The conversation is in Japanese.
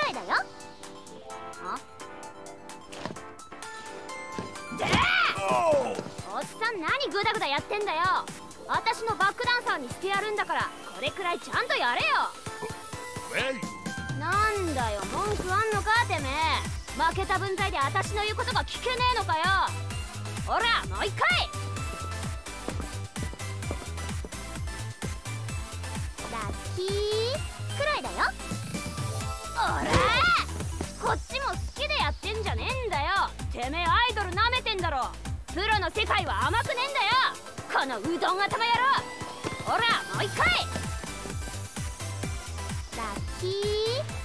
いだよ。でおっさん、何グダグダやってんだよ。私のバックダンサーにしてやるんだから、これくらいちゃんとやれよ。なんだよ、文句あんのかてめえ。負けた分際で私の言うことが聞けねえのかよ。ほら、もう一回。ラッキーくらいだよ。おらこっちも好きでやってんじゃねえんだよ。てめえアイドルなめてんだろ。プロの世界は甘くねえんだよ、このうどん頭野郎。ほら、もう一回。ラッキー